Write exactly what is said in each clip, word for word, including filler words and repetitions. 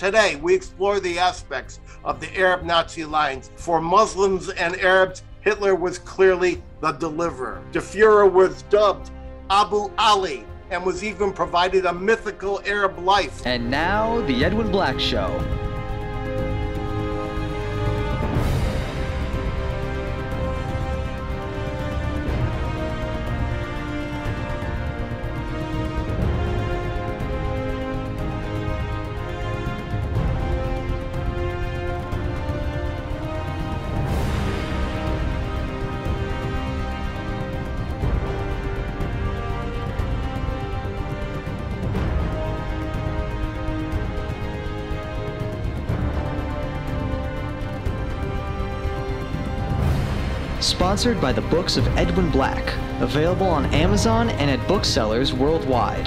Today, we explore the aspects of the Arab-Nazi alliance. For Muslims and Arabs, Hitler was clearly the deliverer. The Fuhrer was dubbed Abu Ali and was even provided a mythical Arab life. And now, the Edwin Black Show. Sponsored by the books of Edwin Black, available on Amazon and at booksellers worldwide.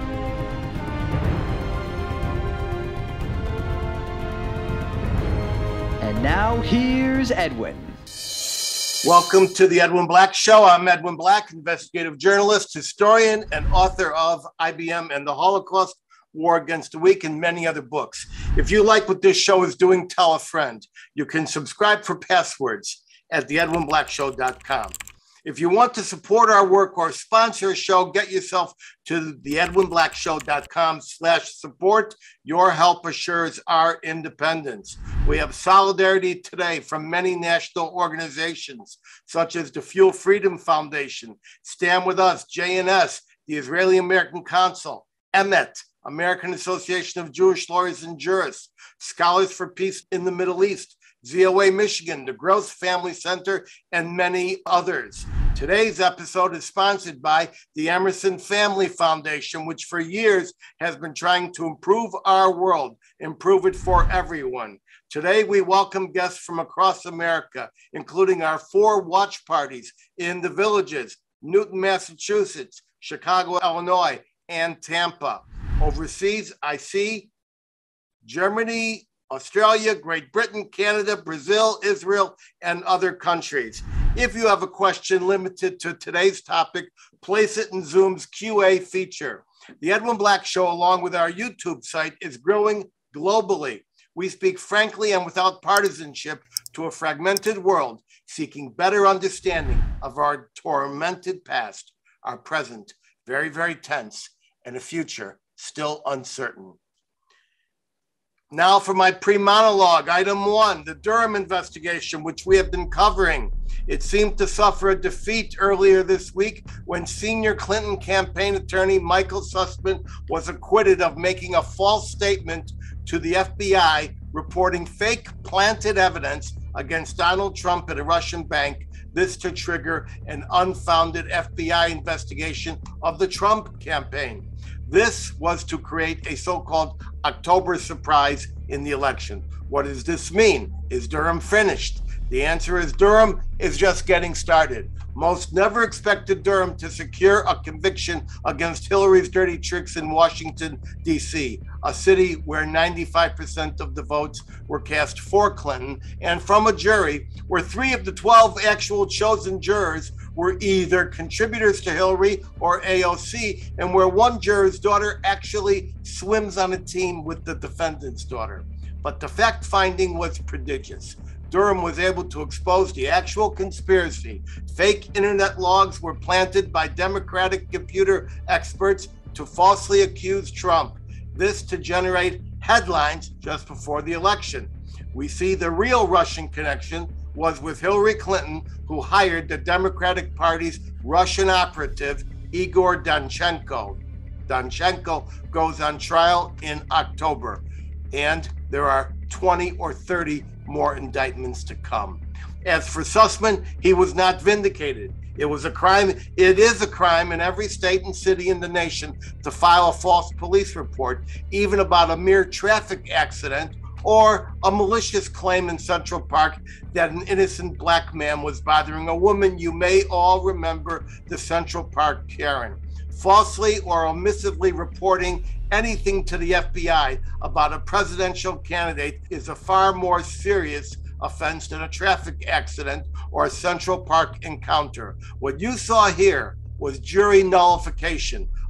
And now, here's Edwin. Welcome to the Edwin Black Show. I'm Edwin Black, investigative journalist, historian, and author of I B M and the Holocaust, War Against the Weak, and many other books. If you like what this show is doing, tell a friend. You can subscribe for passwords at the edwin black show dot com. If you want to support our work or sponsor a show, get yourself to the edwin black show dot com slash support. Your help assures our independence. We have solidarity today from many national organizations, such as the Fuel Freedom Foundation, Stand With Us, J N S, the Israeli American Council, E M E T, American Association of Jewish Lawyers and Jurists, Scholars for Peace in the Middle East, Z O A Michigan, the Gross Family Center, and many others. Today's episode is sponsored by the Emerson Family Foundation, which for years has been trying to improve our world, improve it for everyone. Today, we welcome guests from across America, including our four watch parties in the Villages, Newton, Massachusetts, Chicago, Illinois, and Tampa. Overseas, I see Germany, Australia, Great Britain, Canada, Brazil, Israel, and other countries. If you have a question limited to today's topic, place it in Zoom's Q A feature. The Edwin Black Show, along with our YouTube site, is growing globally. We speak frankly and without partisanship to a fragmented world, seeking better understanding of our tormented past, our present, very, very tense, and a future still uncertain. Now for my pre-monologue, item one, the Durham investigation, which we have been covering. It seemed to suffer a defeat earlier this week when senior Clinton campaign attorney Michael Sussman was acquitted of making a false statement to the F B I reporting fake planted evidence against Donald Trump at a Russian bank, this to trigger an unfounded F B I investigation of the Trump campaign. This was to create a so-called October surprise in the election. What does this mean? Is Durham finished? The answer is Durham is just getting started. Most never expected Durham to secure a conviction against Hillary's dirty tricks in Washington, D C, a city where ninety-five percent of the votes were cast for Clinton, and from a jury where three of the twelve actual chosen jurors were either contributors to Hillary or A O C, and where one juror's daughter actually swims on a team with the defendant's daughter. But the fact-finding was prodigious. Durham was able to expose the actual conspiracy. Fake internet logs were planted by Democratic computer experts to falsely accuse Trump. This to generate headlines just before the election. We see the real Russian connection was with Hillary Clinton, who hired the Democratic Party's Russian operative, Igor Danchenko. Danchenko goes on trial in October, and there are twenty or thirty more indictments to come. As for Sussman, he was not vindicated. It was a crime. It is a crime in every state and city in the nation to file a false police report, even about a mere traffic accident or a malicious claim in Central Park that an innocent black man was bothering a woman. You may all remember the Central Park Karen. Falsely or omissively reporting anything to the F B I about a presidential candidate is a far more serious offense than a traffic accident or a Central Park encounter. What you saw here was jury nullification,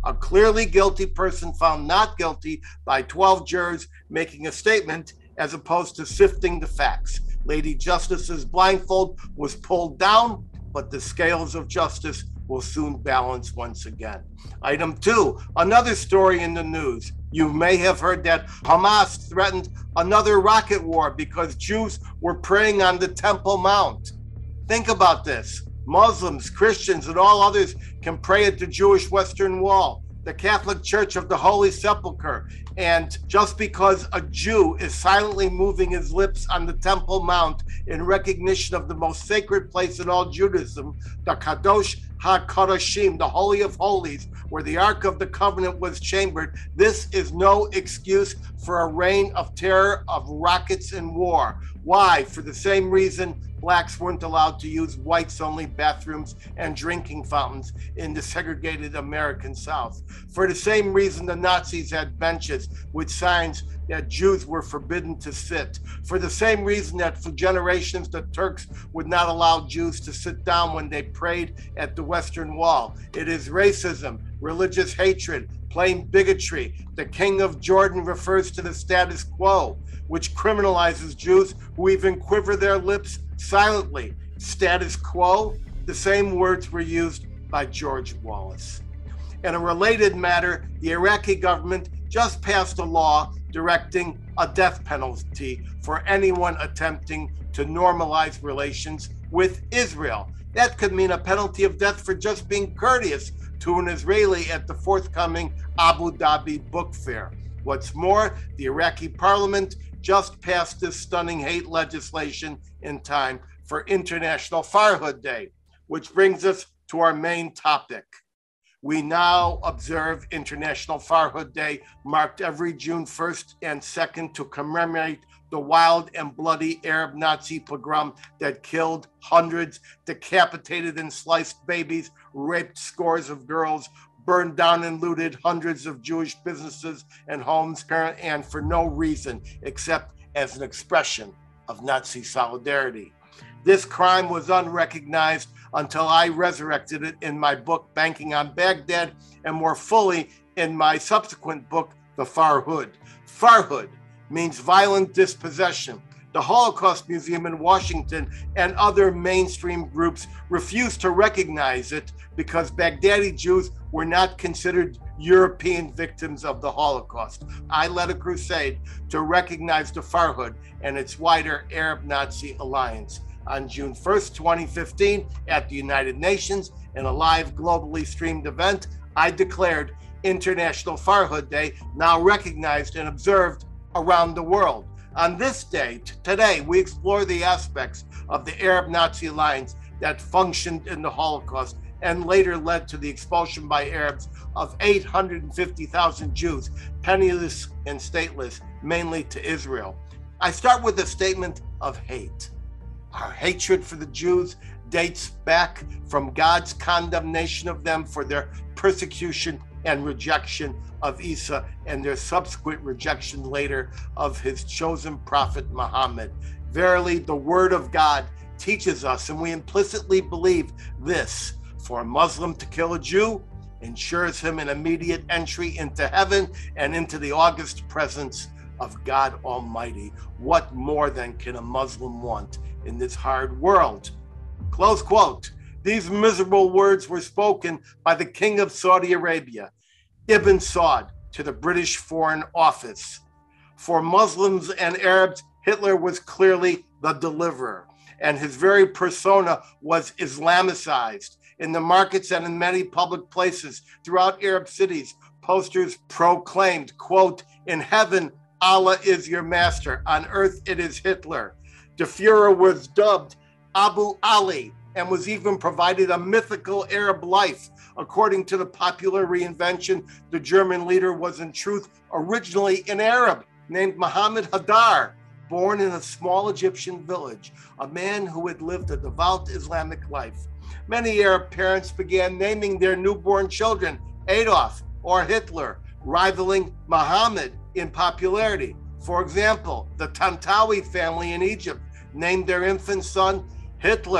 a clearly guilty person found not guilty by twelve jurors making a statement as opposed to sifting the facts. Lady Justice's blindfold was pulled down, but the scales of justice will soon balance once again. Item two, another story in the news. You may have heard that Hamas threatened another rocket war because Jews were praying on the Temple Mount. Think about this. Muslims, Christians, and all others can pray at the Jewish Western Wall, the Catholic Church of the Holy Sepulchre. And just because a Jew is silently moving his lips on the Temple Mount in recognition of the most sacred place in all Judaism, the Kadosh HaKadoshim, the Holy of Holies, where the Ark of the Covenant was chambered, this is no excuse for a reign of terror, of rockets and war. Why? For the same reason blacks weren't allowed to use whites-only bathrooms and drinking fountains in the segregated American South. For the same reason the Nazis had benches with signs that Jews were forbidden to sit. For the same reason that for generations the Turks would not allow Jews to sit down when they prayed at the Western Wall. It is racism, religious hatred, plain bigotry. The King of Jordan refers to the status quo, which criminalizes Jews who even quiver their lips silently. Status quo, the same words were used by George Wallace. In a related matter, the Iraqi government just passed a law directing a death penalty for anyone attempting to normalize relations with Israel. That could mean a penalty of death for just being courteous to an Israeli at the forthcoming Abu Dhabi book fair. What's more, the Iraqi parliament just passed this stunning hate legislation in time for International Farhud Day, which brings us to our main topic. We now observe International Farhud Day, marked every June first and second to commemorate the wild and bloody Arab Nazi pogrom that killed hundreds, decapitated and sliced babies, raped scores of girls, burned down and looted hundreds of Jewish businesses and homes, and for no reason except as an expression of Nazi solidarity. This crime was unrecognized until I resurrected it in my book, Banking on Baghdad, and more fully in my subsequent book, The Farhud. Farhud means violent dispossession. The Holocaust Museum in Washington and other mainstream groups refused to recognize it because Baghdadi Jews were not considered European victims of the Holocaust. I led a crusade to recognize the Farhud and its wider Arab Nazi alliance. On June first, twenty fifteen, at the United Nations, in a live globally streamed event, I declared International Farhud Day, now recognized and observed around the world. On this day, t- today, we explore the aspects of the Arab Nazi alliance that functioned in the Holocaust and later led to the expulsion by Arabs of eight hundred fifty thousand Jews, penniless and stateless, mainly to Israel. I start with a statement of hate. Our hatred for the Jews dates back from God's condemnation of them for their persecution and rejection of Isa and their subsequent rejection later of his chosen prophet Muhammad. Verily, the word of God teaches us, and we implicitly believe this: for a Muslim to kill a Jew ensures him an immediate entry into heaven and into the august presence of God Almighty. What more then can a Muslim want in this hard world? Close quote. These miserable words were spoken by the King of Saudi Arabia, Ibn Saud, to the British Foreign Office. For Muslims and Arabs, Hitler was clearly the deliverer, and his very persona was Islamicized. In the markets and in many public places throughout Arab cities, posters proclaimed, quote, "In heaven, Allah is your master. On earth, it is Hitler." The Fuhrer was dubbed Abu Ali and was even provided a mythical Arab life. According to the popular reinvention, the German leader was in truth originally an Arab named Muhammad Hadar, born in a small Egyptian village, a man who had lived a devout Islamic life. Many Arab parents began naming their newborn children Adolf or Hitler, rivaling Muhammad in popularity. For example, the Tantawi family in Egypt named their infant son Hitler.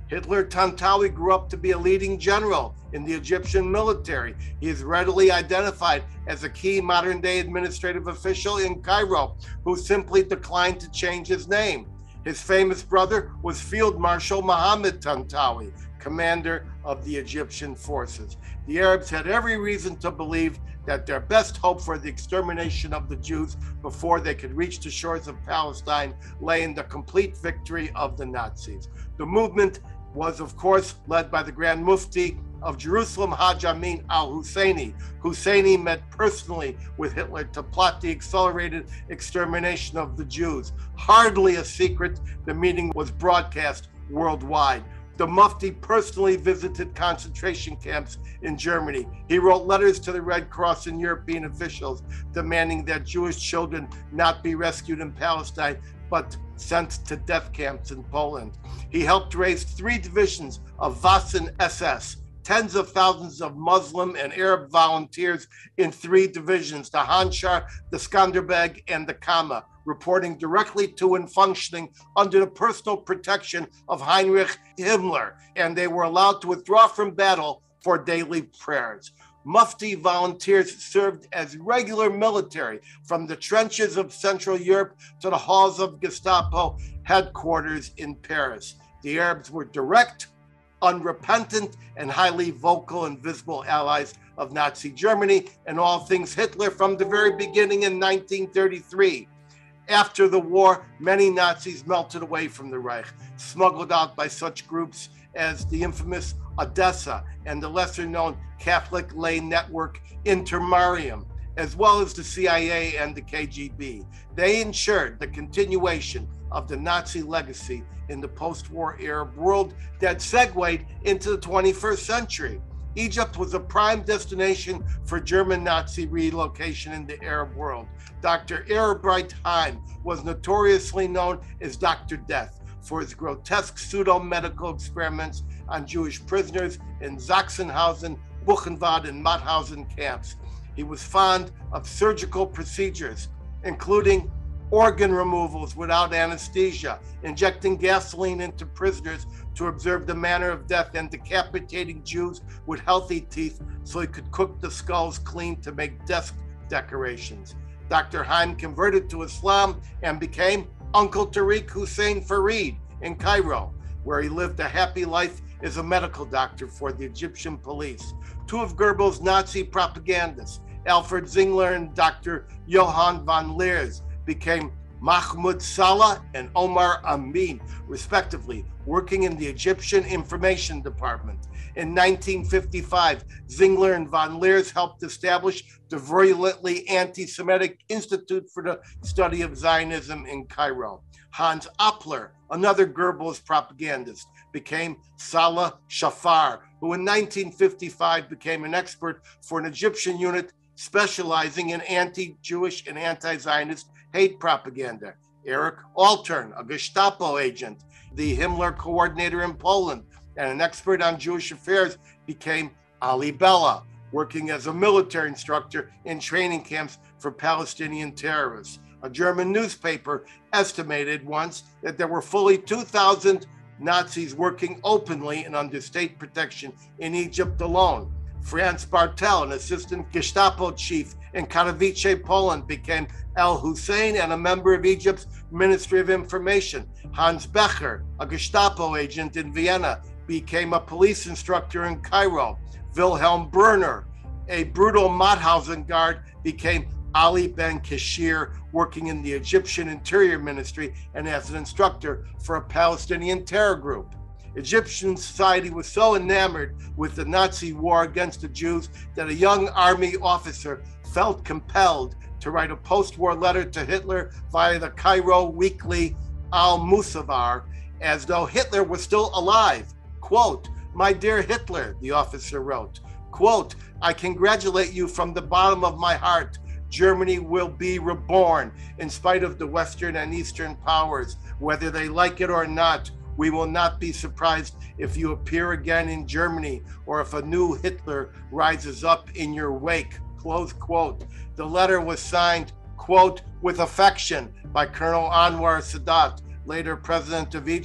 Hitler Tantawi grew up to be a leading general in the Egyptian military. He is readily identified as a key modern-day administrative official in Cairo who simply declined to change his name. His famous brother was Field Marshal Mohammed Tantawi, commander of the Egyptian forces. The Arabs had every reason to believe that their best hope for the extermination of the Jews before they could reach the shores of Palestine lay in the complete victory of the Nazis. The movement was, of course, led by the Grand Mufti of Jerusalem, Haj Amin al-Husseini. Husseini met personally with Hitler to plot the accelerated extermination of the Jews. Hardly a secret, the meeting was broadcast worldwide. The Mufti personally visited concentration camps in Germany. He wrote letters to the Red Cross and European officials demanding that Jewish children not be rescued in Palestine, but sent to death camps in Poland. He helped raise three divisions of Waffen S S, tens of thousands of Muslim and Arab volunteers in three divisions, the Hanshar, the Skanderbeg, and the Kama, reporting directly to and functioning under the personal protection of Heinrich Himmler, and they were allowed to withdraw from battle for daily prayers. Mufti volunteers served as regular military from the trenches of Central Europe to the halls of Gestapo headquarters in Paris. The Arabs were direct, unrepentant, and highly vocal and visible allies of Nazi Germany and all things Hitler from the very beginning in nineteen thirty-three. After the war, many Nazis melted away from the Reich, smuggled out by such groups as the infamous Odessa and the lesser-known Catholic lay network Intermarium, as well as the C I A and the K G B. They ensured the continuation of the Nazi legacy in the post-war Arab world that segued into the twenty-first century. Egypt was a prime destination for German Nazi relocation in the Arab world. Doctor Erebreit Heim was notoriously known as Doctor Death for his grotesque pseudo-medical experiments on Jewish prisoners in Sachsenhausen, Buchenwald, and Mauthausen camps. He was fond of surgical procedures, including organ removals without anesthesia, injecting gasoline into prisoners to observe the manner of death, and decapitating Jews with healthy teeth so he could cook the skulls clean to make desk decorations. Doctor Heim converted to Islam and became Uncle Tariq Hussein Farid in Cairo, where he lived a happy life as a medical doctor for the Egyptian police. Two of Goebbels' Nazi propagandists, Alfred Zingler and Doctor Johann von Leers, became Mahmoud Salah and Omar Amin, respectively, working in the Egyptian Information Department. In nineteen fifty-five, Zingler and von Leers helped establish the virulently anti-Semitic Institute for the Study of Zionism in Cairo. Hans Oppler, another Goebbels propagandist, became Salah Shafar, who in nineteen fifty-five became an expert for an Egyptian unit specializing in anti-Jewish and anti-Zionist hate propaganda. Erich Altern, a Gestapo agent, the Himmler coordinator in Poland, and an expert on Jewish affairs, became Ali Bella, working as a military instructor in training camps for Palestinian terrorists. A German newspaper estimated once that there were fully two thousand Nazis working openly and under state protection in Egypt alone. Franz Bartel, an assistant Gestapo chief in Katowice, Poland, became Al Hussein and a member of Egypt's Ministry of Information. Hans Becher, a Gestapo agent in Vienna, became a police instructor in Cairo. Wilhelm Brunner, a brutal Mauthausen guard, became Ali Ben Kashir, working in the Egyptian Interior Ministry and as an instructor for a Palestinian terror group. Egyptian society was so enamored with the Nazi war against the Jews that a young army officer felt compelled to write a post-war letter to Hitler via the Cairo weekly Al-Musavar, as though Hitler was still alive. Quote, "My dear Hitler," the officer wrote, quote, "I congratulate you from the bottom of my heart. Germany will be reborn in spite of the Western and Eastern powers. Whether they like it or not, we will not be surprised if you appear again in Germany or if a new Hitler rises up in your wake," close quote. The letter was signed, quote, "with affection" by Colonel Anwar Sadat, later president of Egypt,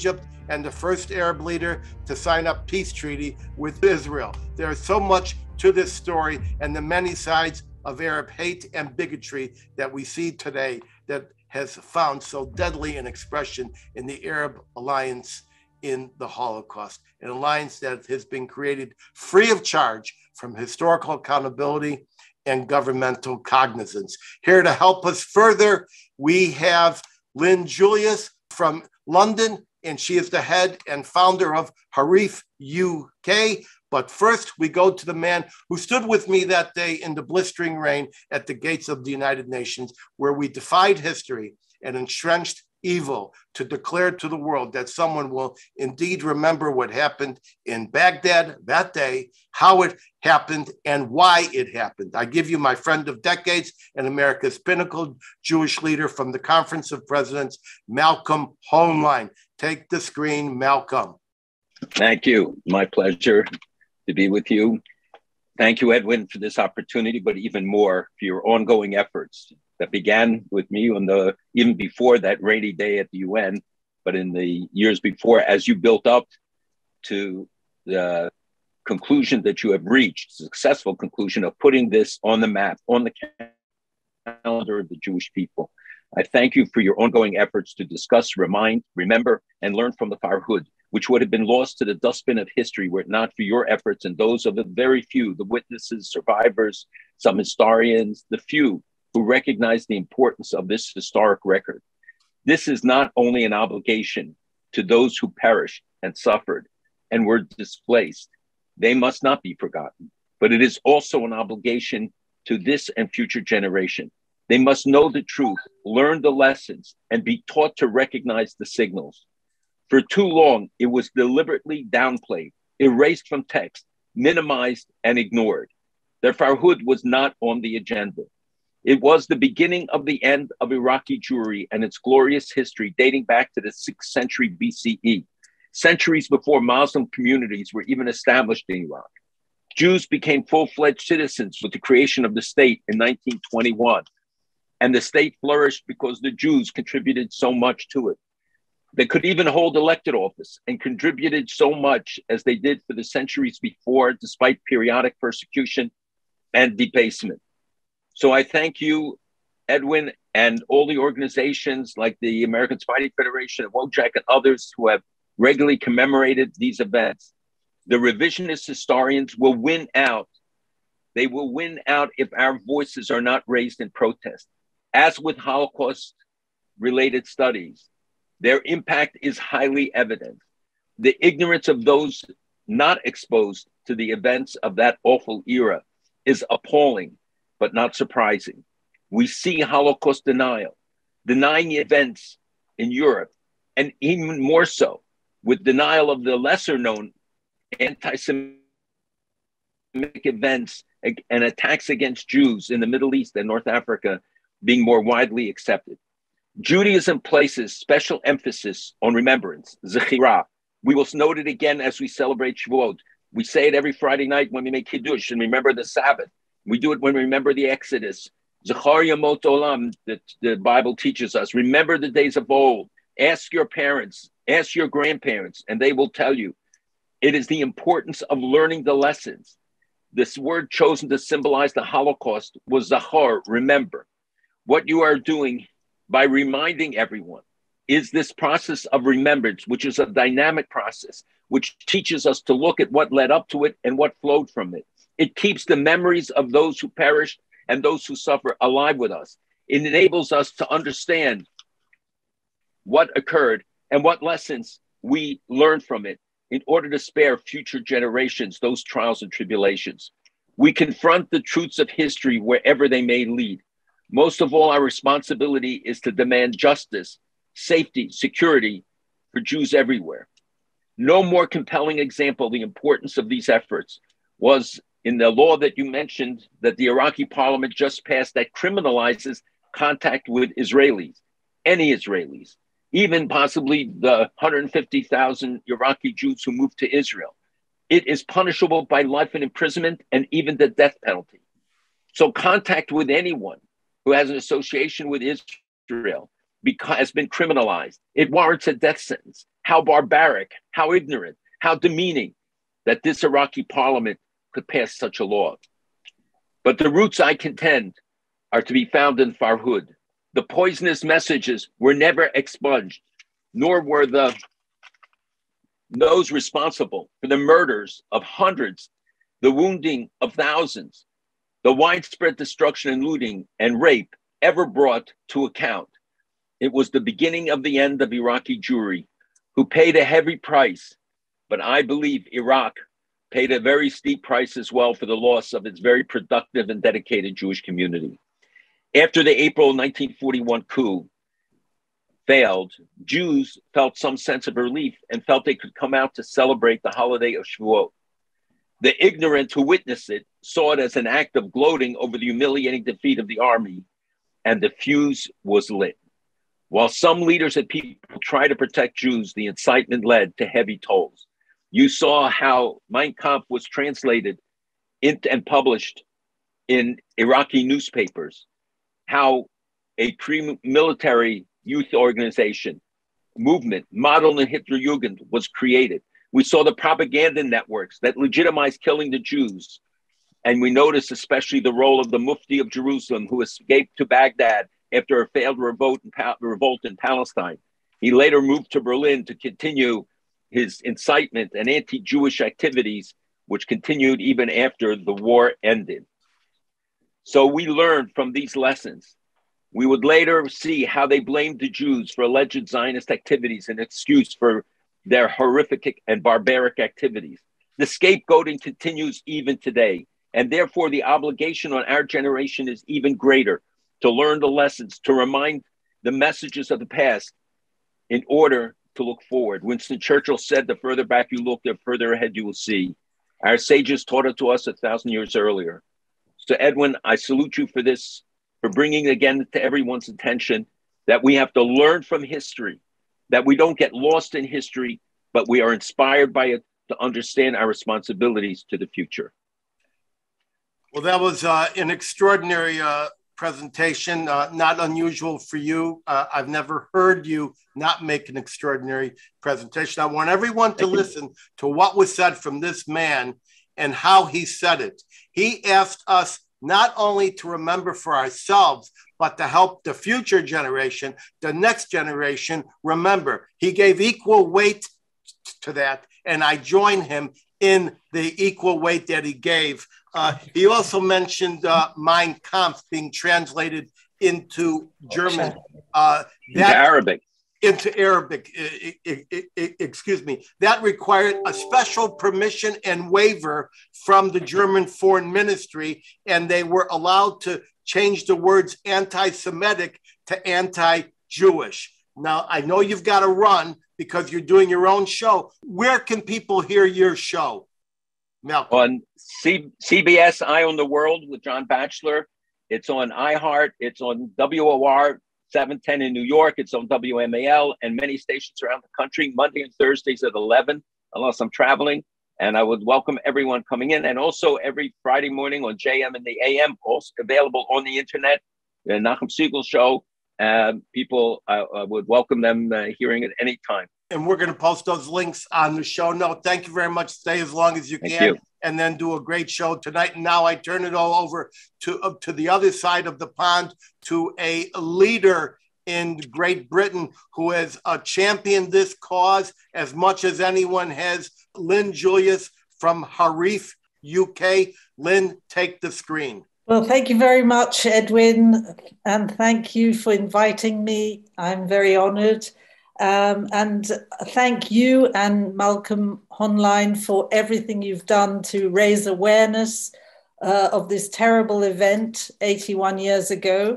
and the first Arab leader to sign a peace treaty with Israel. There is so much to this story and the many sides of Arab hate and bigotry that we see today that has found so deadly an expression in the Arab alliance in the Holocaust, an alliance that has been created free of charge from historical accountability and governmental cognizance. Here to help us further, we have Lyn Julius from London, and she is the head and founder of HARIF U K. But first, we go to the man who stood with me that day in the blistering rain at the gates of the United Nations, where we defied history and entrenched evil to declare to the world that someone will indeed remember what happened in Baghdad that day, how it happened, and why it happened. I give you my friend of decades and America's pinnacle Jewish leader from the Conference of Presidents, Malcolm Hoenlein. Take the screen, Malcolm. Thank you. My pleasure to be with you. Thank you, Edwin, for this opportunity, but even more for your ongoing efforts that began with me on the even before that rainy day at the U N, but in the years before, as you built up to the conclusion that you have reached, successful conclusion of putting this on the map, on the calendar of the Jewish people. I thank you for your ongoing efforts to discuss, remind, remember, and learn from the Farhud, which would have been lost to the dustbin of history were it not for your efforts and those of the very few, the witnesses, survivors, some historians, the few who recognize the importance of this historic record. This is not only an obligation to those who perished and suffered and were displaced. They must not be forgotten, but it is also an obligation to this and future generation. They must know the truth, learn the lessons, and be taught to recognize the signals. For too long, it was deliberately downplayed, erased from text, minimized, and ignored. The Farhud was not on the agenda. It was the beginning of the end of Iraqi Jewry and its glorious history dating back to the sixth century B C E, centuries before Muslim communities were even established in Iraq. Jews became full-fledged citizens with the creation of the state in nineteen twenty-one, and the state flourished because the Jews contributed so much to it. They could even hold elected office and contributed so much as they did for the centuries before, despite periodic persecution and debasement. So I thank you, Edwin, and all the organizations like the American Spidey Federation and Wojak and others who have regularly commemorated these events. The revisionist historians will win out. They will win out if our voices are not raised in protest. As with Holocaust-related studies, their impact is highly evident. The ignorance of those not exposed to the events of that awful era is appalling, but not surprising. We see Holocaust denial, denying events in Europe, and even more so, with denial of the lesser known anti-Semitic events and attacks against Jews in the Middle East and North Africa being more widely accepted. Judaism places special emphasis on remembrance, zechira. We will note it again as we celebrate Shavuot. We say it every Friday night when we make Kiddush and remember the Sabbath. We do it when we remember the Exodus. Zechar Yamot Olam, that the Bible teaches us. Remember the days of old. Ask your parents, ask your grandparents, and they will tell you. It is the importance of learning the lessons. This word chosen to symbolize the Holocaust was Zachar, remember. What you are doing by reminding everyone is this process of remembrance, which is a dynamic process, which teaches us to look at what led up to it and what flowed from it. It keeps the memories of those who perished and those who suffer alive with us. It enables us to understand what occurred and what lessons we learned from it in order to spare future generations those trials and tribulations. We confront the truths of history wherever they may lead. Most of all, our responsibility is to demand justice, safety, security for Jews everywhere. No more compelling example of the importance of these efforts was in the law that you mentioned that the Iraqi parliament just passed that criminalizes contact with Israelis, any Israelis, even possibly the one hundred fifty thousand Iraqi Jews who moved to Israel. It is punishable by life and imprisonment and even the death penalty. So contact with anyone who has an association with Israel has been criminalized. It warrants a death sentence. how barbaric, how ignorant, how demeaning that this Iraqi parliament could pass such a law. But the roots, I contend, are to be found in Farhud. The poisonous messages were never expunged, nor were the those responsible for the murders of hundreds, the wounding of thousands, the widespread destruction and looting and rape ever brought to account. It was the beginning of the end of Iraqi Jewry, who paid a heavy price, but I believe Iraq paid a very steep price as well for the loss of its very productive and dedicated Jewish community. After the April nineteen forty-one coup failed, Jews felt some sense of relief and felt they could come out to celebrate the holiday of Shavuot. The ignorant who witnessed it saw it as an act of gloating over the humiliating defeat of the army, and the fuse was lit. While some leaders and people tried to protect Jews, the incitement led to heavy tolls. You saw how Mein Kampf was translated into and published in Iraqi newspapers, how a pre-military youth organization movement modeled in Hitlerjugend was created. We saw the propaganda networks that legitimized killing the Jews. And we noticed especially the role of the Mufti of Jerusalem, who escaped to Baghdad after a failed revolt in, pa- revolt in Palestine. He later moved to Berlin to continue his incitement and anti-Jewish activities, which continued even after the war ended. So we learned from these lessons. We would later see how they blamed the Jews for alleged Zionist activities and excuse for their horrific and barbaric activities. The scapegoating continues even today, and therefore the obligation on our generation is even greater to learn the lessons, to remind the messages of the past in order to look forward. Winston Churchill said, the further back you look, the further ahead you will see. Our sages taught it to us a thousand years earlier. So Edwin, I salute you for this, for bringing again to everyone's attention that we have to learn from history, that we don't get lost in history, but we are inspired by it to understand our responsibilities to the future. Well, that was uh, an extraordinary uh, presentation, uh, not unusual for you. Uh, I've never heard you not make an extraordinary presentation. I want everyone to listen to what was said from this man and how he said it. He asked us not only to remember for ourselves, but to help the future generation, the next generation, remember. He gave equal weight to that, and I join him in the equal weight that he gave. Uh, he also mentioned uh, Mein Kampf being translated into German. Uh, that, into Arabic. Into Arabic, excuse me. That required a special permission and waiver from the German Foreign Ministry, and they were allowed to change the words anti-Semitic to anti-Jewish. Now, I know you've got to run because you're doing your own show. Where can people hear your show, Malcolm? On C- CBS Eye on the World with John Batchelor. It's on iHeart. It's on W O R seven ten in New York. It's on W M A L and many stations around the country, Monday and Thursdays at eleven, unless I'm traveling. And I would welcome everyone coming in. And also every Friday morning on J M and the A M, also available on the internet, the Nachum Segal Show. Uh, people, I uh, uh, would welcome them uh, hearing it any time. And we're going to post those links on the show note. Thank you very much. Stay as long as you Thank can. You. And then do a great show tonight. And now I turn it all over to, uh, to the other side of the pond, to a leader in Great Britain who has uh, championed this cause as much as anyone has, Lyn Julius from HARIF U K. Lyn, take the screen. Well, thank you very much, Edwin, and thank you for inviting me. I'm very honoured. Um, and thank you and Malcolm Hoenlein for everything you've done to raise awareness uh, of this terrible event eighty-one years ago.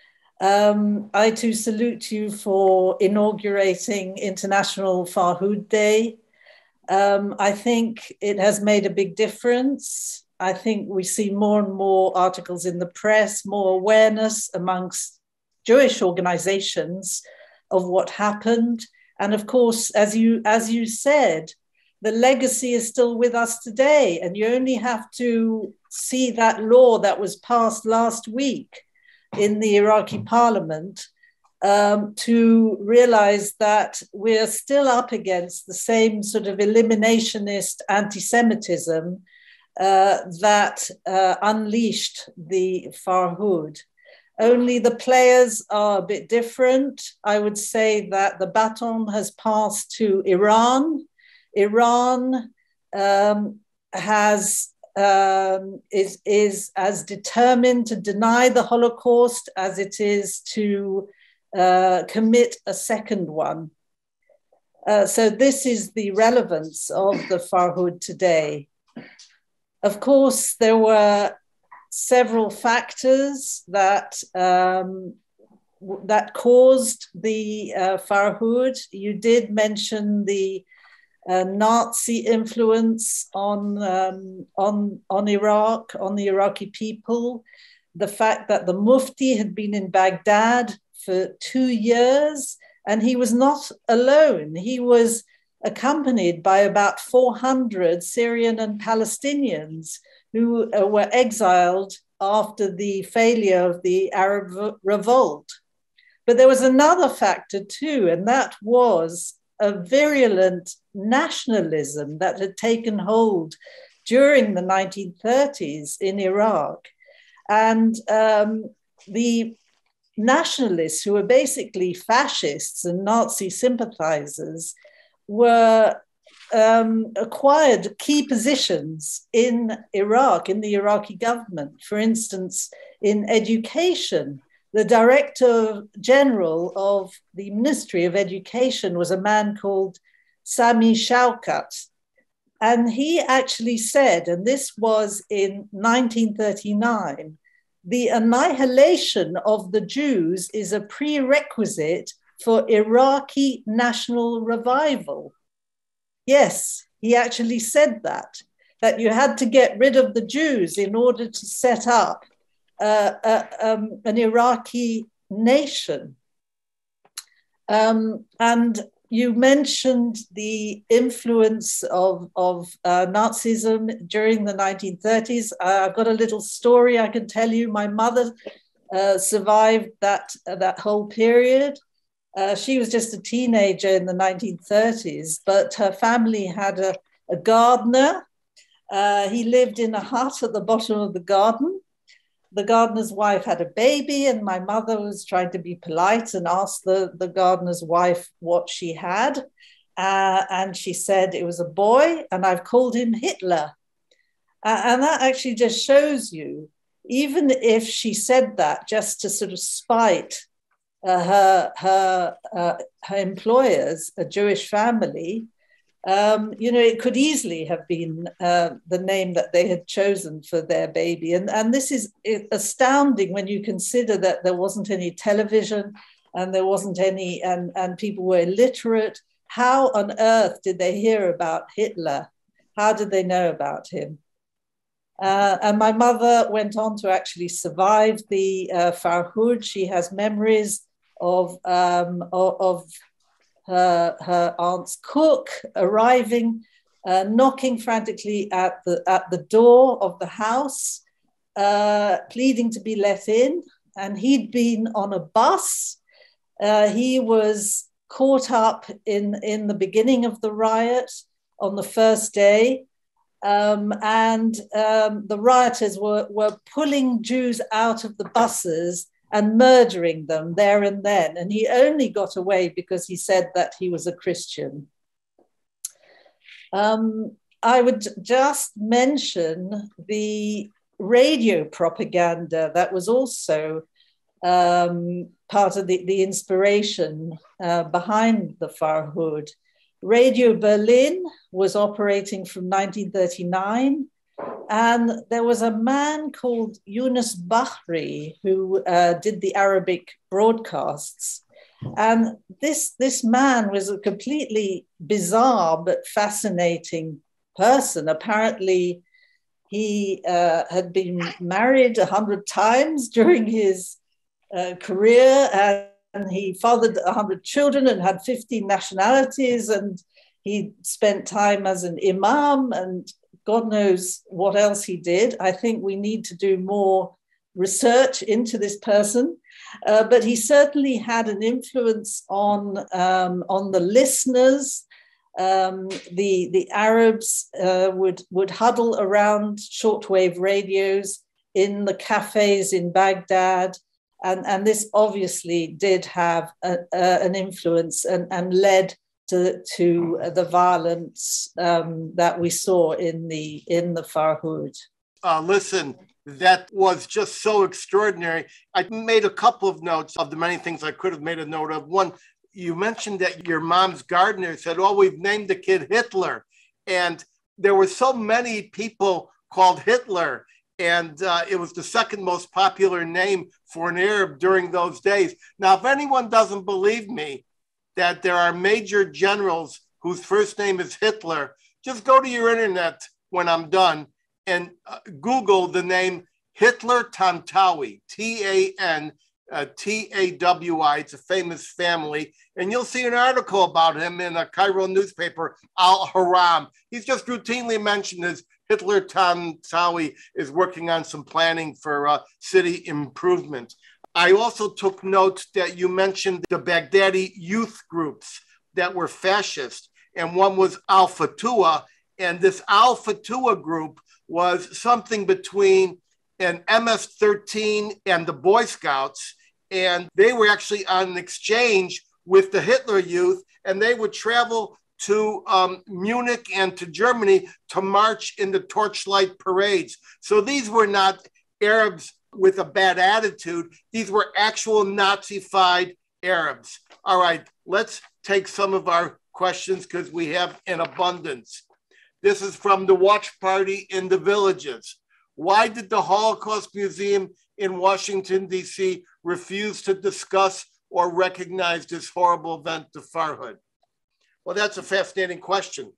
Um, I too salute you for inaugurating International Farhud Day. Um, I think it has made a big difference. I think we see more and more articles in the press, more awareness amongst Jewish organizations of what happened. And of course, as you, as you said, the legacy is still with us today. And you only have to see that law that was passed last week in the Iraqi parliament um, to realize that we're still up against the same sort of eliminationist anti-Semitism uh, that uh, unleashed the Farhud. Only the players are a bit different. I would say that the baton has passed to Iran. Iran um, has um, is, is as determined to deny the Holocaust as it is to uh, commit a second one. Uh, so this is the relevance of the Farhud today. Of course, there were several factors that um, that caused the uh, Farhud. You did mention the uh, Nazi influence on um, on on Iraq, on the Iraqi people. The fact that the Mufti had been in Baghdad for two years, and he was not alone. He was accompanied by about four hundred Syrian and Palestinians who uh, were exiled after the failure of the Arab revolt. But there was another factor too, and that was a virulent nationalism that had taken hold during the nineteen thirties in Iraq. And um, the nationalists, who were basically fascists and Nazi sympathizers, were um, acquired key positions in Iraq, in the Iraqi government. For instance, in education, the director general of the Ministry of Education was a man called Sami Shaukat. And he actually said, and this was in nineteen thirty-nine, the annihilation of the Jews is a prerequisite for Iraqi national revival. Yes, he actually said that, that you had to get rid of the Jews in order to set up uh, uh, um, an Iraqi nation. Um, and you mentioned the influence of, of uh, Nazism during the nineteen thirties. Uh, I've got a little story I can tell you. My mother uh, survived that, uh, that whole period. Uh, she was just a teenager in the nineteen thirties, but her family had a, a gardener. Uh, he lived in a hut at the bottom of the garden. The gardener's wife had a baby, and my mother was trying to be polite and asked the, the gardener's wife what she had. Uh, and she said it was a boy, and I've called him Hitler. Uh, and that actually just shows you, even if she said that just to sort of spite Uh, her her uh, her employers, a Jewish family, um, you know, it could easily have been uh, the name that they had chosen for their baby. And, and this is astounding when you consider that there wasn't any television and there wasn't any, and, and people were illiterate. How on earth did they hear about Hitler? How did they know about him? Uh, and my mother went on to actually survive the uh, Farhud. She has memories of, um, of, of her, her aunt's cook arriving, uh, knocking frantically at the, at the door of the house, uh, pleading to be let in. And he'd been on a bus. Uh, he was caught up in, in the beginning of the riot on the first day. Um, and um, the rioters were, were pulling Jews out of the buses and murdering them there and then. And he only got away because he said that he was a Christian. Um, I would just mention the radio propaganda that was also um, part of the, the inspiration uh, behind the Farhud. Radio Berlin was operating from nineteen thirty-nine, and there was a man called Yunus Bahri who uh, did the Arabic broadcasts. And this, this man was a completely bizarre but fascinating person. Apparently, he uh, had been married a hundred times during his uh, career, and And he fathered one hundred children and had fifteen nationalities, and he spent time as an imam, and God knows what else he did. I think we need to do more research into this person, uh, but he certainly had an influence on, um, on the listeners. Um, the, the Arabs uh, would, would huddle around shortwave radios in the cafes in Baghdad. And, and this obviously did have a, a, an influence and, and led to, to the violence um, that we saw in the, in the Farhud. Uh, listen, that was just so extraordinary. I made a couple of notes of the many things I could have made a note of. One, you mentioned that your mom's gardener said, oh, we've named the kid Hitler. And there were so many people called Hitler. And uh, it was the second most popular name for an Arab during those days. Now, if anyone doesn't believe me that there are major generals whose first name is Hitler, just go to your internet when I'm done and uh, Google the name Hitler Tantawi, T A N T A W I. It's a famous family. And you'll see an article about him in a Cairo newspaper, Al Haram. He's just routinely mentioned as Hitler Tantawi is working on some planning for uh, city improvement. I also took note that you mentioned the Baghdadi youth groups that were fascist, and one was Al Fatwa. And this Al Fatwa group was something between an M S thirteen and the Boy Scouts, and they were actually on an exchange with the Hitler Youth, and they would travel to um, Munich and to Germany to march in the torchlight parades. So these were not Arabs with a bad attitude. These were actual Nazi-fied Arabs. All right, let's take some of our questions because we have an abundance. This is from the Watch Party in the Villages. Why did the Holocaust Museum in Washington, D C refuse to discuss or recognize this horrible event, the Farhud? Well, that's a fascinating question.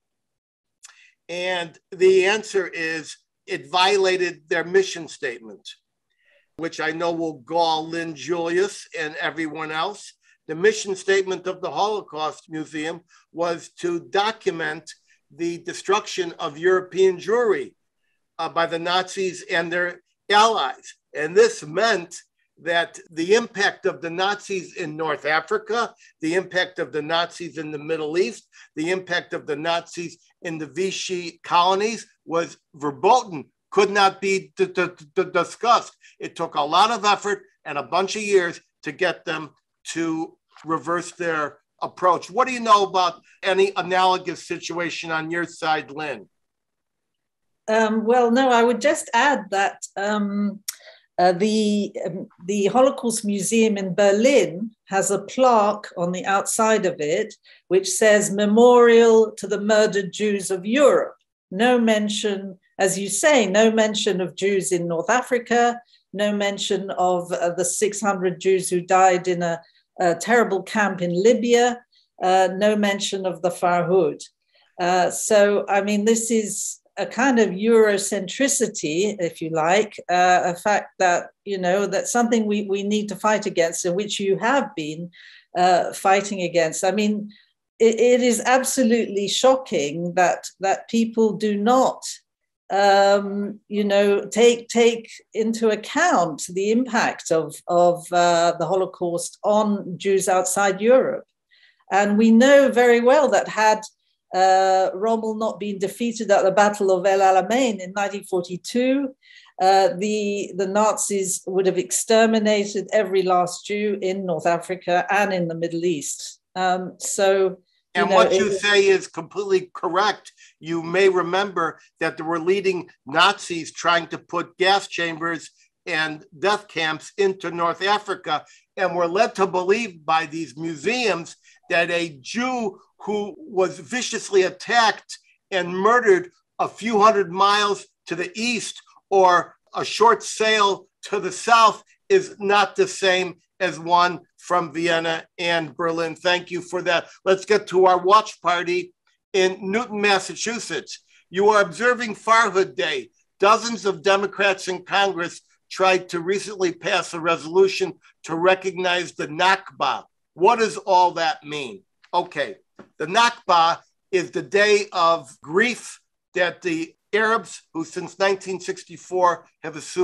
And the answer is it violated their mission statement, which I know will gall Lyn Julius and everyone else. The mission statement of the Holocaust Museum was to document the destruction of European Jewry uh, by the Nazis and their allies. And this meant that the impact of the Nazis in North Africa, the impact of the Nazis in the Middle East, the impact of the Nazis in the Vichy colonies was verboten, could not be d- d- d- discussed. It took a lot of effort and a bunch of years to get them to reverse their approach. What do you know about any analogous situation on your side, Lyn? Um, well, no, I would just add that um, uh, the, um, the Holocaust Museum in Berlin has a plaque on the outside of it, which says Memorial to the Murdered Jews of Europe. No mention, as you say, no mention of Jews in North Africa, no mention of uh, the six hundred Jews who died in a, a terrible camp in Libya, uh, no mention of the Farhud. Uh, so, I mean, this is a kind of Eurocentricity, if you like, uh, a fact that, you know, that's something we, we need to fight against, and which you have been uh, fighting against. I mean, it, it is absolutely shocking that, that people do not, um, you know, take, take into account the impact of, of uh, the Holocaust on Jews outside Europe. And we know very well that had Uh, Rommel not being defeated at the Battle of El Alamein in nineteen forty-two, uh, the, the Nazis would have exterminated every last Jew in North Africa and in the Middle East. Um, so, you and know, what you it, say is completely correct. You may remember that there were leading Nazis trying to put gas chambers and death camps into North Africa, and were led to believe by these museums that a Jew who was viciously attacked and murdered a few hundred miles to the east or a short sail to the south is not the same as one from Vienna and Berlin. Thank you for that. Let's get to our watch party in Newton, Massachusetts. You are observing Farhud Day. Dozens of Democrats in Congress tried to recently pass a resolution to recognize the Nakba. What does all that mean? Okay. The Nakba is the day of grief that the Arabs, who since nineteen sixty-four have assumed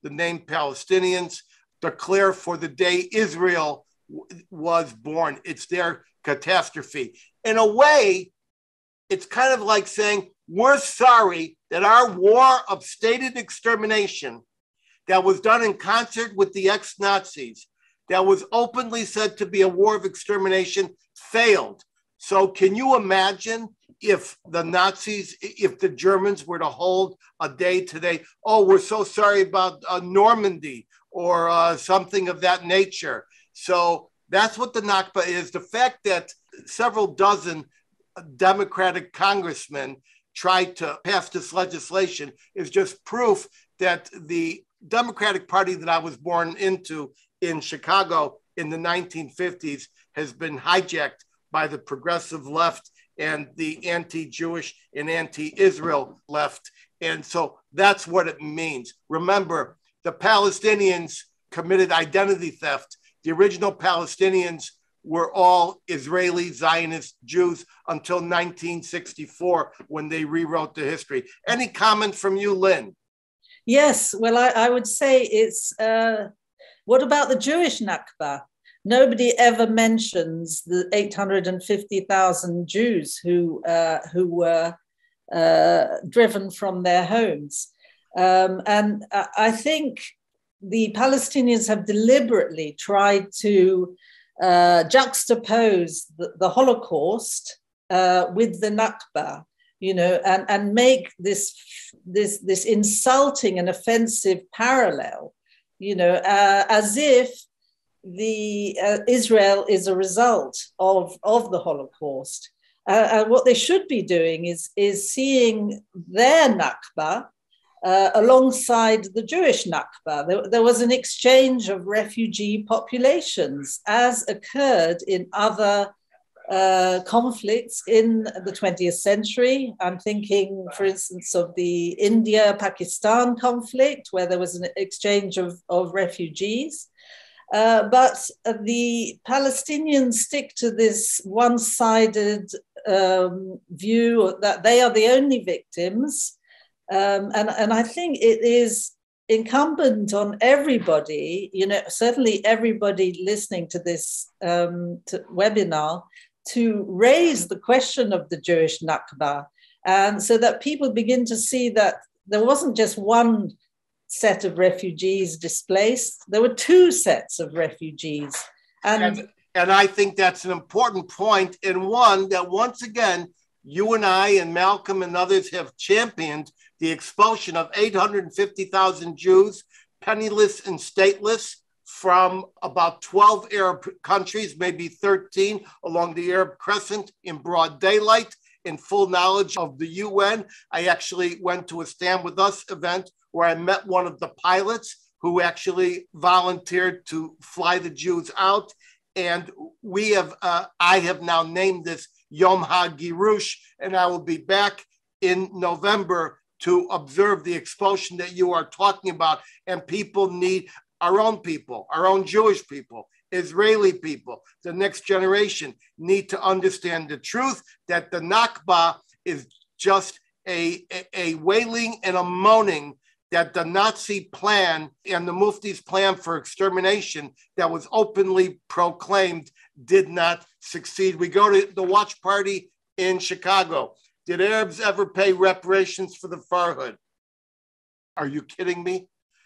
the name Palestinians, declare for the day Israel w- was born. It's their catastrophe. In a way, it's kind of like saying, we're sorry that our war of stated extermination that was done in concert with the ex-Nazis, that was openly said to be a war of extermination, failed. So can you imagine if the Nazis, if the Germans were to hold a day today, oh, we're so sorry about uh, Normandy or uh, something of that nature. So that's what the Nakba is. The fact that several dozen Democratic congressmen tried to pass this legislation is just proof that the Democratic Party that I was born into in Chicago in the nineteen fifties has been hijacked by the progressive left and the anti-Jewish and anti-Israel left. And so that's what it means. Remember, the Palestinians committed identity theft. The original Palestinians were all Israeli Zionist Jews until nineteen sixty-four, when they rewrote the history. Any comment from you, Lyn? Yes, well, I, I would say it's, uh, what about the Jewish Nakba? Nobody ever mentions the eight hundred fifty thousand Jews who, uh, who were uh, driven from their homes. Um, and I think the Palestinians have deliberately tried to uh, juxtapose the, the Holocaust uh, with the Nakba, you know, and, and make this, this, this insulting and offensive parallel, you know, uh, as if the uh, Israel is a result of, of the Holocaust. Uh, and what they should be doing is, is seeing their Nakba uh, alongside the Jewish Nakba. There, there was an exchange of refugee populations, as occurred in other uh, conflicts in the twentieth century. I'm thinking, for instance, of the India-Pakistan conflict, where there was an exchange of, of refugees. Uh, but uh, the Palestinians stick to this one-sided um, view that they are the only victims. Um, and, and I think it is incumbent on everybody, you know, certainly everybody listening to this um, to webinar, to raise the question of the Jewish Nakba, and so that people begin to see that there wasn't just one set of refugees displaced, there were two sets of refugees. And, and, and I think that's an important point, and one that, once again, you and I and Malcolm and others have championed the expulsion of eight hundred fifty thousand Jews, penniless and stateless, from about twelve Arab countries, maybe thirteen, along the Arab Crescent in broad daylight, in full knowledge of the U N. I actually went to a Stand With Us event where I met one of the pilots who actually volunteered to fly the Jews out. And we have, uh, I have now named this Yom HaGirush, and I will be back in November to observe the expulsion that you are talking about. And people need, our own people, our own Jewish people, Israeli people, the next generation need to understand the truth that the Nakba is just a, a, a wailing and a moaning that the Nazi plan and the Mufti's plan for extermination that was openly proclaimed did not succeed. We go to the watch party in Chicago. Did Arabs ever pay reparations for the Farhud? Are you kidding me?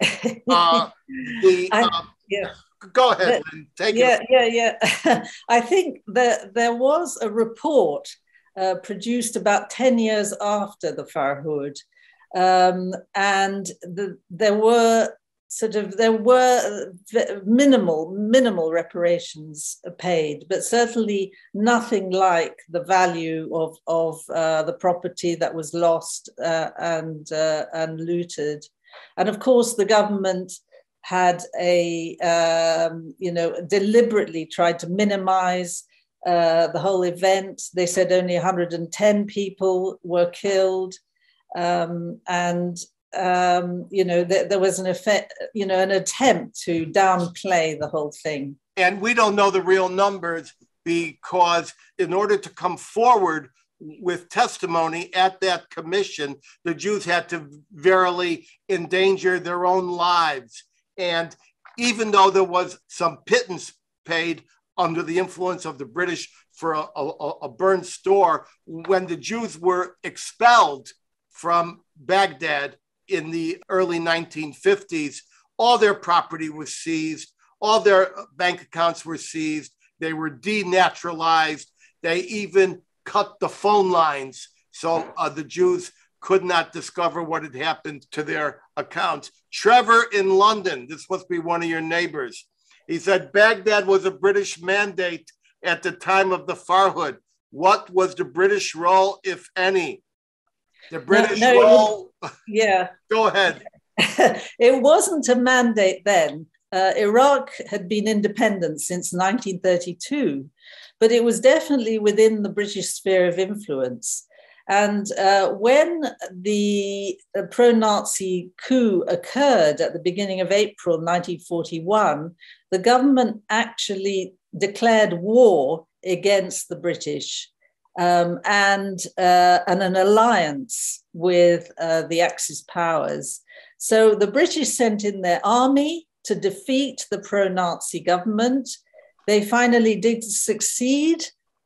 Uh, the, I, uh, yeah. Go ahead, Lyn. Take yeah, it. Yeah, yeah. I think that there was a report uh, produced about ten years after the Farhud. Um, and the, there were sort of, there were minimal, minimal reparations paid, but certainly nothing like the value of, of uh, the property that was lost uh, and, uh, and looted. And of course, the government had a, um, you know, deliberately tried to minimize uh, the whole event. They said only one hundred ten people were killed. Um, and, um, you know, th- there was an effect, you know, an attempt to downplay the whole thing. And we don't know the real numbers because in order to come forward with testimony at that commission, the Jews had to verily endanger their own lives. And even though there was some pittance paid under the influence of the British for a, a, a burned store, when the Jews were expelled from Baghdad in the early nineteen fifties, all their property was seized, all their bank accounts were seized, they were denaturalized, they even cut the phone lines so uh, the Jews could not discover what had happened to their accounts. Trevor in London, this must be one of your neighbors. He said, Baghdad was a British mandate at the time of the Farhud. What was the British role, if any? The British no, no, role? Yeah. Go ahead. It wasn't a mandate then. Uh, Iraq had been independent since nineteen thirty-two, but it was definitely within the British sphere of influence. And uh, when the uh, pro-Nazi coup occurred at the beginning of April nineteen forty-one, the government actually declared war against the British um, and, uh, and an alliance with uh, the Axis powers. So the British sent in their army to defeat the pro-Nazi government. They finally did succeed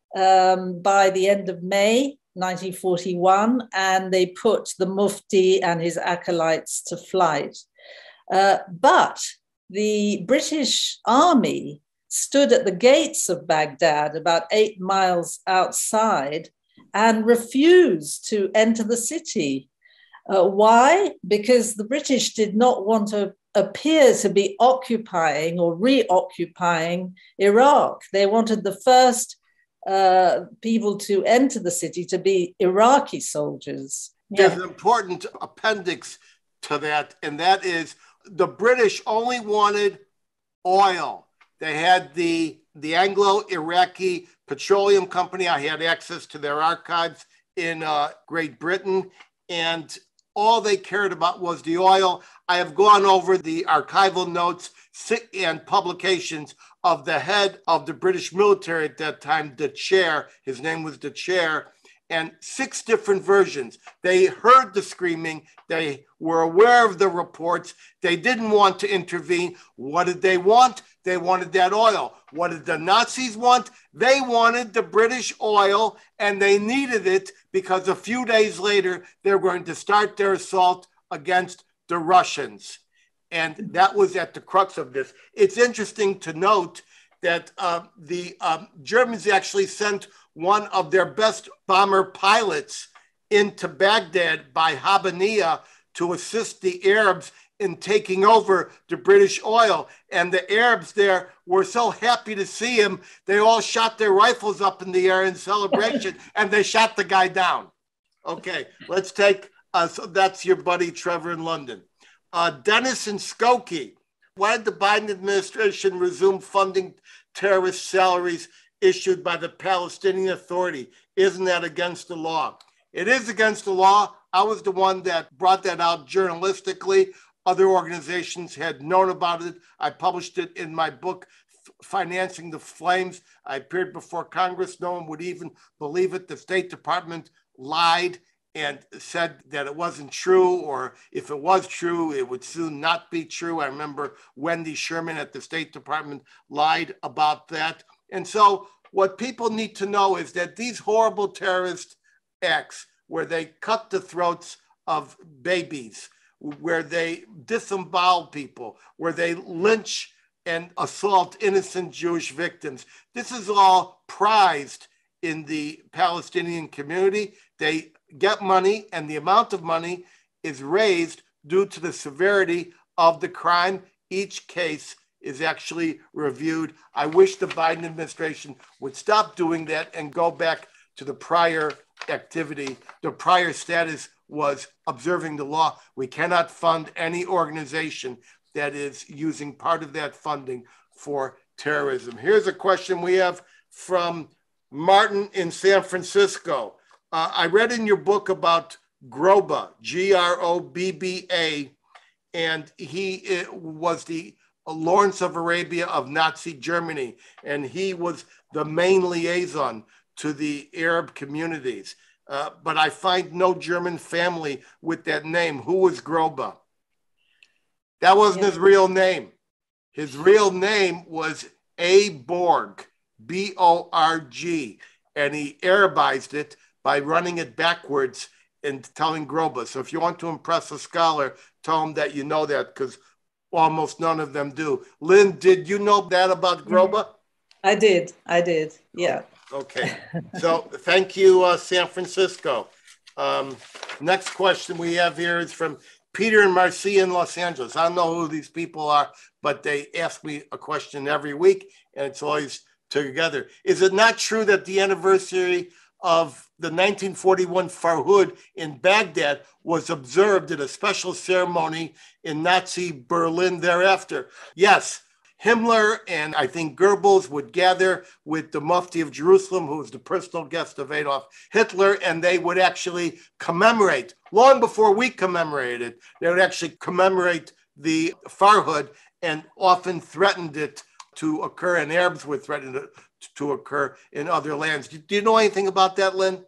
um, by the end of May nineteen forty-one, and they put the Mufti and his acolytes to flight. Uh, but the British army stood at the gates of Baghdad, about eight miles outside, and refused to enter the city. Uh, why? Because the British did not want to appear to be occupying or reoccupying Iraq. They wanted the first uh, people to enter the city to be Iraqi soldiers. Yeah. There's an important appendix to that, and that is the British only wanted oil. They had the, the Anglo-Iraqi Petroleum Company. I had access to their archives in uh, Great Britain, and all they cared about was the oil. I have gone over the archival notes and publications of the head of the British military at that time, the chair. His name was the chair, and six different versions. They heard the screaming. They were aware of the reports. They didn't want to intervene. What did they want? They wanted that oil. What did the Nazis want? They wanted the British oil, and they needed it because a few days later, they were going to start their assault against the Russians. And that was at the crux of this. It's interesting to note that uh, the um, Germans actually sent one of their best bomber pilots into Baghdad by Habaniya to assist the Arabs in taking over the British oil. And the Arabs there were so happy to see him, they all shot their rifles up in the air in celebration, and they shot the guy down. Okay, let's take, uh, so that's your buddy Trevor in London. Uh, Dennis in Skokie. Why did the Biden administration resume funding terrorist salaries issued by the Palestinian Authority? Isn't that against the law? It is against the law. I was the one that brought that out journalistically. Other organizations had known about it. I published it in my book, Financing the Flames. I appeared before Congress. No one would even believe it. The State Department lied and said that it wasn't true, or if it was true, it would soon not be true. I remember Wendy Sherman at the State Department lied about that. And so what people need to know is that these horrible terrorist acts where they cut the throats of babies, where they disembowel people, where they lynch and assault innocent Jewish victims, this is all prized in the Palestinian community. They get money, and the amount of money is raised due to the severity of the crime. Each case is actually reviewed. I wish the Biden administration would stop doing that and go back to the prior activity. The prior status was observing the law. We cannot fund any organization that is using part of that funding for terrorism. Here's a question we have from Martin in San Francisco. Uh, I read in your book about Groba, G R O B B A, and he was the Lawrence of Arabia of Nazi Germany, and he was the main liaison to the Arab communities. Uh, but I find no German family with that name. Who was Grobe? That wasn't yeah. his real name. His real name was A. Borg, B O R G, and he Arabized it by running it backwards and telling Grobe. So if you want to impress a scholar, tell him that you know that, because almost none of them do. Lyn, did you know that about Grobe? I did. I did. Yeah. Okay. So thank you, uh, San Francisco. Um, next question we have here is from Peter and Marcia in Los Angeles. I don't know who these people are, but they ask me a question every week, and it's always together. Is it not true that the anniversary of the nineteen forty-one Farhud in Baghdad was observed in a special ceremony in Nazi Berlin thereafter? Yes. Himmler and I think Goebbels would gather with the Mufti of Jerusalem, who was the personal guest of Adolf Hitler, and they would actually commemorate, long before we commemorated, they would actually commemorate the Farhud and often threatened it to occur, and Arabs were threatened it to occur in other lands. Do you know anything about that, Lyn?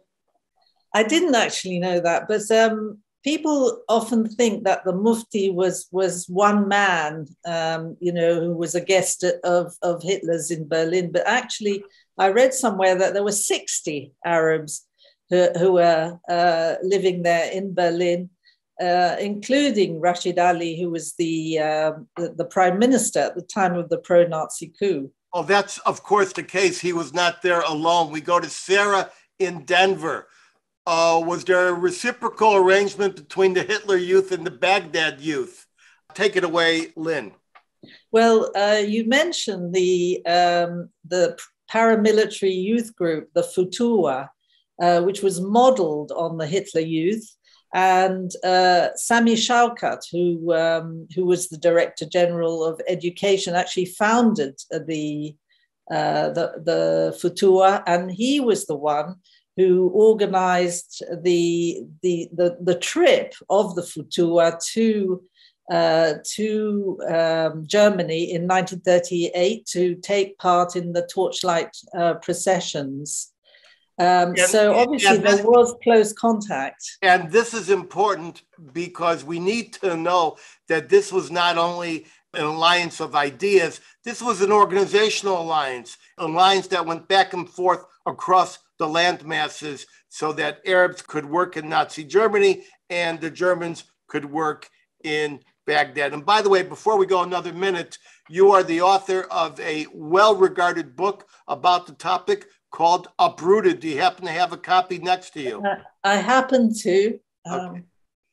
I didn't actually know that, but um, people often think that the Mufti was was one man, um, you know, who was a guest of, of Hitler's in Berlin. But actually, I read somewhere that there were sixty Arabs who, who were uh, living there in Berlin, uh, including Rashid Ali, who was the, uh, the the prime minister at the time of the pro-Nazi coup. Oh, that's, of course, the case. He was not there alone. We go to Sarah in Denver. Uh, was there a reciprocal arrangement between the Hitler Youth and the Baghdad Youth? Take it away, Lyn. Well, uh, you mentioned the, um, the paramilitary youth group, the Futuwa, uh, which was modeled on the Hitler Youth. And uh, Sami Shaukat, who, um, who was the Director General of Education, actually founded the, uh, the, the Futuwa, and he was the one who organized the, the, the, the trip of the Futuwa to, uh, to um, Germany in nineteen thirty-eight to take part in the torchlight uh, processions. Um, and, so obviously this, there was close contact. And this is important because we need to know that this was not only an alliance of ideas, this was an organizational alliance, alliance that went back and forth across the land masses so that Arabs could work in Nazi Germany and the Germans could work in Baghdad. And by the way, before we go another minute, you are the author of a well-regarded book about the topic called Uprooted. Do you happen to have a copy next to you? Uh, I happen to. Um, okay.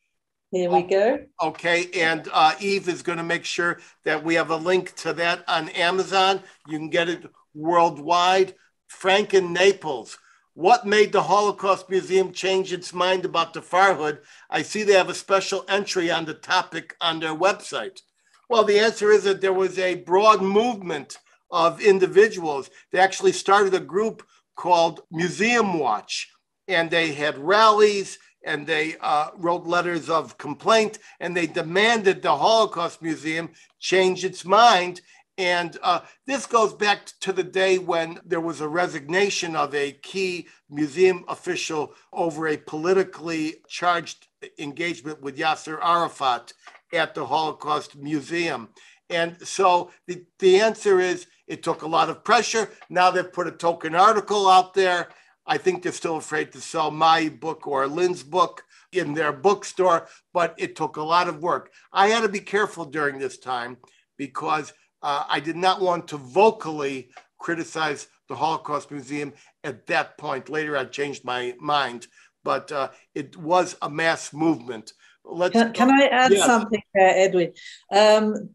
Here we go. Okay, and uh, Eve is going to make sure that we have a link to that on Amazon. You can get it worldwide. Frank in Naples. What made the Holocaust Museum change its mind about the Farhud? I see they have a special entry on the topic on their website. Well, the answer is that there was a broad movement of individuals. They actually started a group called Museum Watch, and they had rallies, and they uh, wrote letters of complaint, and they demanded the Holocaust Museum change its mind. And uh, this goes back to the day when there was a resignation of a key museum official over a politically charged engagement with Yasser Arafat at the Holocaust Museum. And so the, the answer is it took a lot of pressure. Now they've put a token article out there. I think they're still afraid to sell my book or Lyn's book in their bookstore, but it took a lot of work. I had to be careful during this time because Uh, I did not want to vocally criticize the Holocaust Museum at that point. Later, I changed my mind, but uh, it was a mass movement. Let's can, can I add yes. something there, Edwin? Um,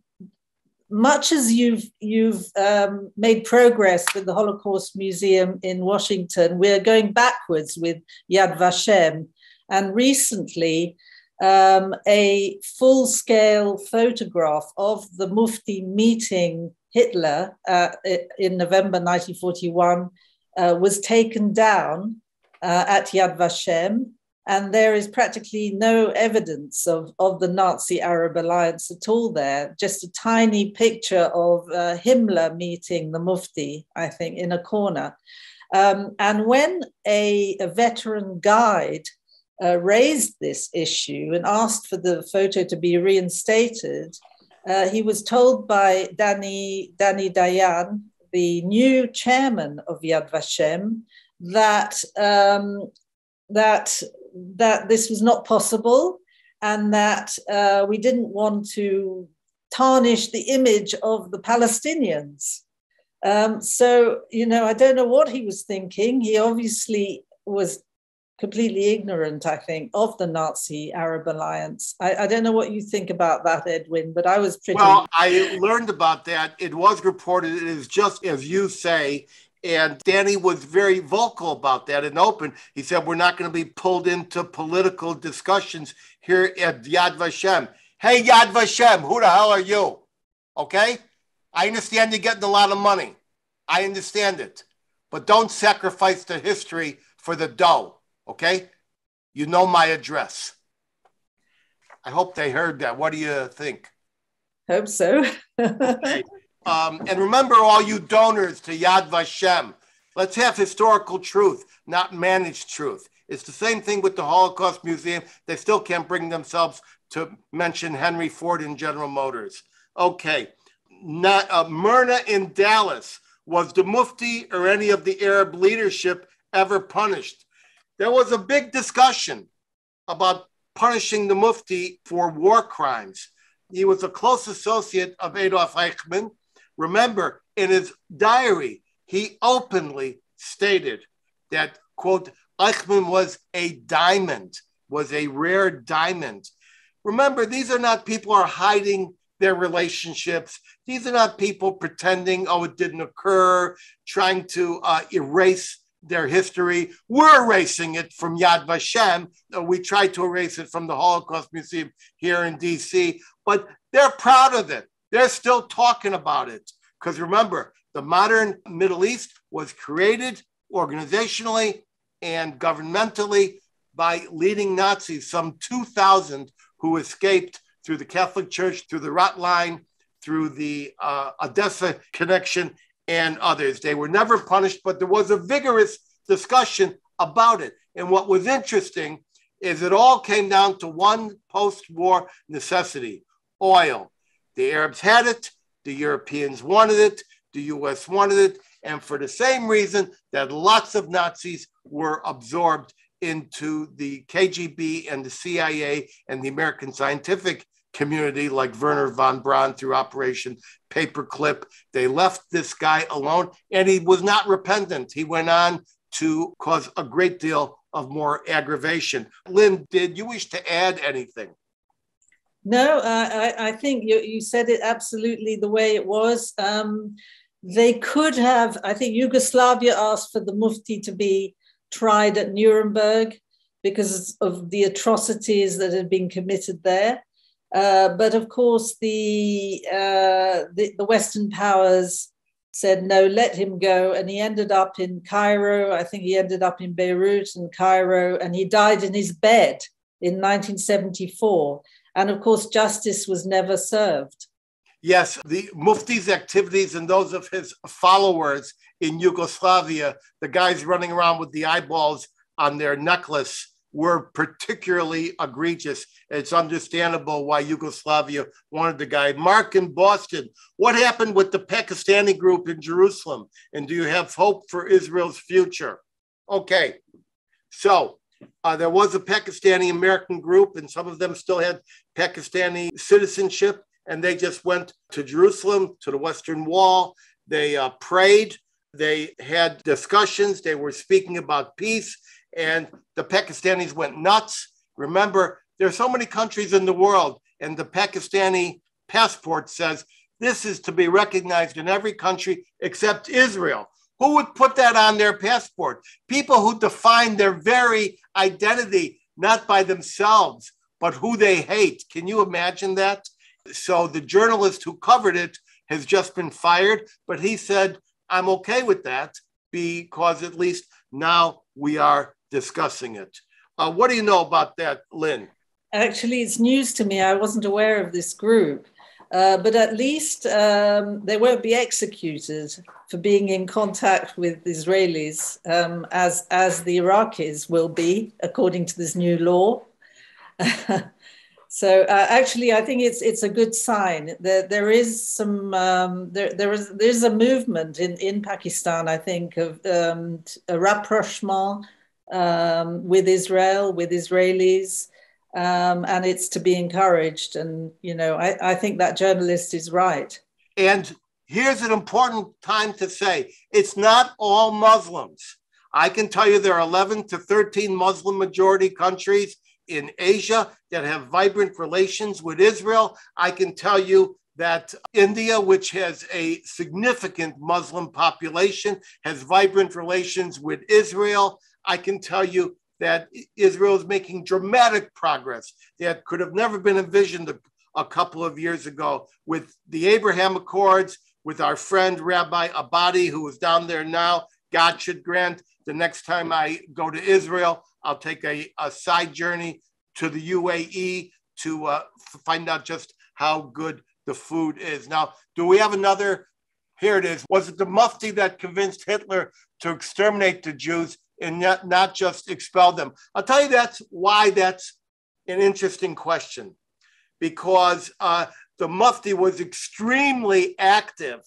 much as you've, you've um, made progress with the Holocaust Museum in Washington, we're going backwards with Yad Vashem. And recently, Um, a full-scale photograph of the Mufti meeting Hitler uh, in November nineteen forty-one uh, was taken down uh, at Yad Vashem, and there is practically no evidence of, of the Nazi-Arab alliance at all there, just a tiny picture of uh, Himmler meeting the Mufti, I think, in a corner. Um, and when a, a veteran guide uh, raised this issue and asked for the photo to be reinstated, uh, he was told by Danny, Danny Dayan, the new chairman of Yad Vashem, that, um, that, that this was not possible and that uh, we didn't want to tarnish the image of the Palestinians. Um, so, you know, I don't know what he was thinking. He obviously was completely ignorant, I think, of the Nazi-Arab alliance. I, I don't know what you think about that, Edwin, but I was pretty... Well, I learned about that. It was reported. It is just as you say. And Danny was very vocal about that and open. He said, we're not going to be pulled into political discussions here at Yad Vashem. Hey, Yad Vashem, who the hell are you? Okay? I understand you're getting a lot of money. I understand it. But don't sacrifice the history for the dough, okay? You know my address. I hope they heard that. What do you think? Hope so. Okay. Um, and remember, all you donors to Yad Vashem, let's have historical truth, not managed truth. It's the same thing with the Holocaust Museum. They still can't bring themselves to mention Henry Ford and General Motors. Okay. Not, uh, Myrna in Dallas, was the Mufti or any of the Arab leadership ever punished? There was a big discussion about punishing the Mufti for war crimes. He was a close associate of Adolf Eichmann. Remember, in his diary, he openly stated that, quote, Eichmann was a diamond, was a rare diamond. Remember, these are not people who are hiding their relationships. These are not people pretending, oh, it didn't occur, trying to uh, erase their history. We're erasing it from Yad Vashem. We tried to erase it from the Holocaust Museum here in D C, but they're proud of it. They're still talking about it. Because remember, the modern Middle East was created organizationally and governmentally by leading Nazis, some two thousand who escaped through the Catholic Church, through the Rot Line, through the uh, Odessa connection, and others. They were never punished, but there was a vigorous discussion about it. And what was interesting is it all came down to one post-war necessity: oil. The Arabs had it, the Europeans wanted it, the U S wanted it, and for the same reason that lots of Nazis were absorbed into the K G B and the C I A and the American scientific community, like Werner von Braun through Operation Paperclip. They left this guy alone, and he was not repentant. He went on to cause a great deal of more aggravation. Lyn, did you wish to add anything? No, uh, I, I think you, you said it absolutely the way it was. Um, they could have, I think Yugoslavia asked for the Mufti to be tried at Nuremberg because of the atrocities that had been committed there. Uh, but of course, the, uh, the the Western powers said, no, let him go. And he ended up in Cairo. I think he ended up in Beirut and Cairo, and he died in his bed in nineteen seventy-four. And of course, justice was never served. Yes, the Mufti's activities and those of his followers in Yugoslavia, the guys running around with the eyeballs on their necklace, were particularly egregious. It's understandable why Yugoslavia wanted the guy. Mark in Boston, what happened with the Pakistani group in Jerusalem? And do you have hope for Israel's future? Okay, so uh, there was a Pakistani American group, and some of them still had Pakistani citizenship, and they just went to Jerusalem, to the Western Wall. They uh, prayed, they had discussions, they were speaking about peace, and the Pakistanis went nuts. Remember, there are so many countries in the world, and the Pakistani passport says this is to be recognized in every country except Israel. Who would put that on their passport? People who define their very identity, not by themselves, but who they hate. Can you imagine that? So the journalist who covered it has just been fired, but he said, I'm okay with that because at least now we are discussing it. Uh, what do you know about that, Lyn? Actually, it's news to me. I wasn't aware of this group. Uh, but at least um, they won't be executed for being in contact with Israelis, um, as, as the Iraqis will be, according to this new law. So uh, actually, I think it's it's a good sign. There there is some um, there there is there's a movement in, in Pakistan, I think, of um, a rapprochement um, with Israel, with Israelis, um, and it's to be encouraged. And you know, I, I think that journalist is right. And here's an important time to say: it's not all Muslims. I can tell you there are eleven to thirteen Muslim majority countries in Asia that have vibrant relations with Israel. I can tell you that India, which has a significant Muslim population, has vibrant relations with Israel. I can tell you that Israel is making dramatic progress that could have never been envisioned a, a couple of years ago with the Abraham Accords, with our friend Rabbi Abadi, who is down there now. God should grant the next time I go to Israel, I'll take a, a side journey to the U A E to uh, find out just how good the food is. Now, do we have another? Here it is. Was it the Mufti that convinced Hitler to exterminate the Jews and not, not just expel them? I'll tell you that's why that's an interesting question. Because uh, the Mufti was extremely active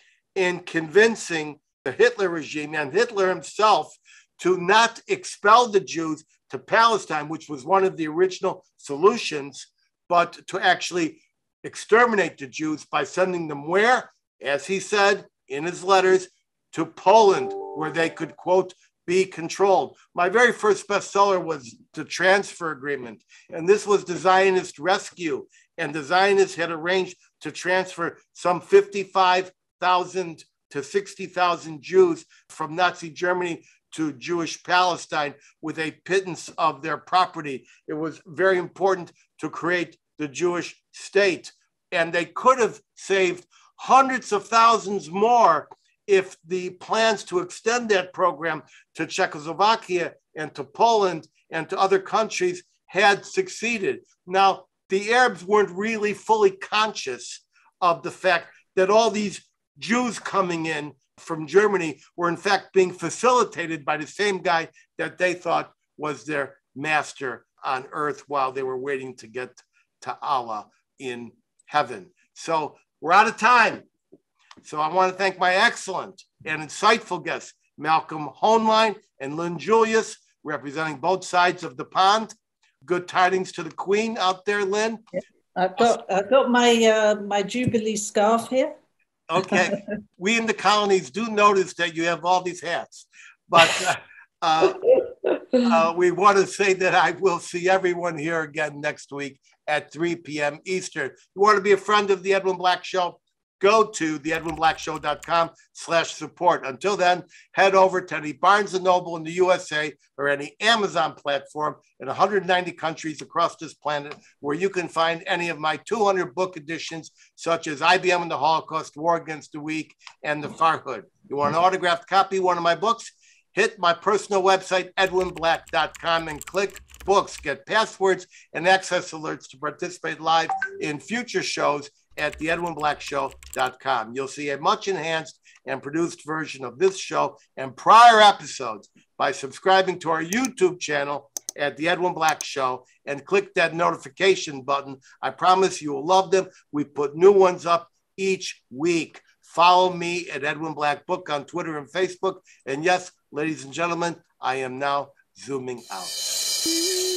in convincing the Hitler regime and Hitler himself to not expel the Jews to Palestine, which was one of the original solutions, but to actually exterminate the Jews by sending them where? As he said in his letters, to Poland, where they could, quote, be controlled. My very first bestseller was The Transfer Agreement, and this was the Zionist rescue, and the Zionists had arranged to transfer some fifty-five thousand to sixty thousand Jews from Nazi Germany to Jewish Palestine with a pittance of their property. It was very important to create the Jewish state. And they could have saved hundreds of thousands more if the plans to extend that program to Czechoslovakia and to Poland and to other countries had succeeded. Now, the Arabs weren't really fully conscious of the fact that all these Jews coming in from Germany were in fact being facilitated by the same guy that they thought was their master on earth while they were waiting to get to Allah in heaven. So we're out of time. So I want to thank my excellent and insightful guests, Malcolm Hoenlein and Lyn Julius, representing both sides of the pond. Good tidings to the Queen out there, Lyn. Yep. I've got I've got my uh, my Jubilee scarf here. Okay, we in the colonies do notice that you have all these hats, but uh, uh, uh, we want to say that I will see everyone here again next week at three p.m. Eastern. You want to be a friend of the Edwin Black Show? Go to the edwin black show dot com slash support. Until then, head over to any Barnes and Noble in the U S A or any Amazon platform in one hundred ninety countries across this planet where you can find any of my two hundred book editions, such as I B M and the Holocaust, War Against the Weak, and the Farhud. You want an autographed copy of one of my books? Hit my personal website, edwin black dot com, and click books. Get passwords and access alerts to participate live in future shows at the edwin black show dot com. You'll see a much enhanced and produced version of this show and prior episodes by subscribing to our YouTube channel at The Edwin Black Show and click that notification button. I promise you will love them. We put new ones up each week. Follow me at Edwin Black Book on Twitter and Facebook. And yes, ladies and gentlemen, I am now zooming out.